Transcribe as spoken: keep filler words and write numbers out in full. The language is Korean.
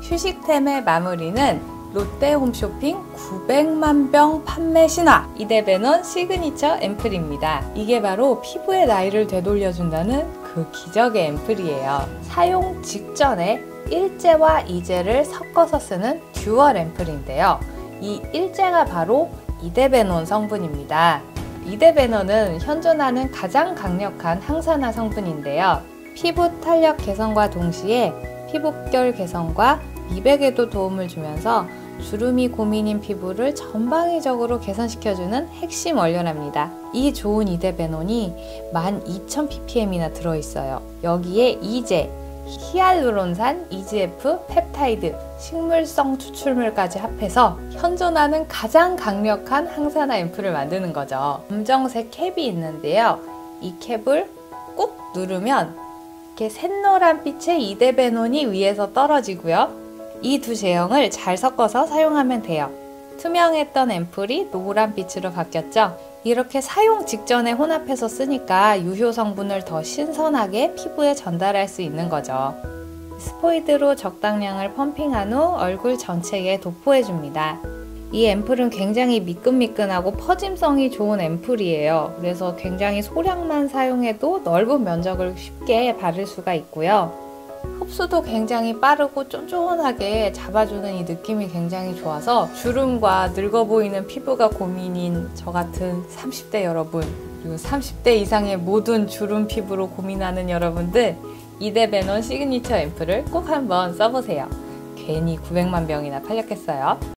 휴식템의 마무리는 롯데홈쇼핑 구백만 병 판매 신화 이데베논 시그니처 앰플입니다. 이게 바로 피부의 나이를 되돌려준다는 그 기적의 앰플이에요. 사용 직전에 일제와 이제를 섞어서 쓰는 듀얼 앰플인데요. 이 일제가 바로 이데베논 성분입니다. 이데베논은 현존하는 가장 강력한 항산화 성분인데요. 피부 탄력 개선과 동시에 피부결 개선과 미백에도 도움을 주면서 주름이 고민인 피부를 전방위적으로 개선시켜주는 핵심 원료랍니다. 이 좋은 이데베논이 만 이천 ppm이나 들어있어요. 여기에 이제, 히알루론산, 이지에프, 펩타이드, 식물성 추출물까지 합해서 현존하는 가장 강력한 항산화 앰플을 만드는 거죠. 검정색 캡이 있는데요. 이 캡을 꾹 누르면 이렇게 샛노란 빛의 이데베논이 위에서 떨어지고요. 이 두 제형을 잘 섞어서 사용하면 돼요. 투명했던 앰플이 노란 빛으로 바뀌었죠. 이렇게 사용 직전에 혼합해서 쓰니까 유효 성분을 더 신선하게 피부에 전달할 수 있는 거죠. 스포이드로 적당량을 펌핑한 후 얼굴 전체에 도포해줍니다. 이 앰플은 굉장히 미끈미끈하고 퍼짐성이 좋은 앰플이에요. 그래서 굉장히 소량만 사용해도 넓은 면적을 쉽게 바를 수가 있고요. 흡수도 굉장히 빠르고 쫀쫀하게 잡아주는 이 느낌이 굉장히 좋아서 주름과 늙어 보이는 피부가 고민인 저 같은 삼십 대 여러분, 그리고 삼십 대 이상의 모든 주름 피부로 고민하는 여러분들, 이데베논 시그니처 앰플을 꼭 한번 써보세요. 괜히 구백만 병이나 팔렸겠어요.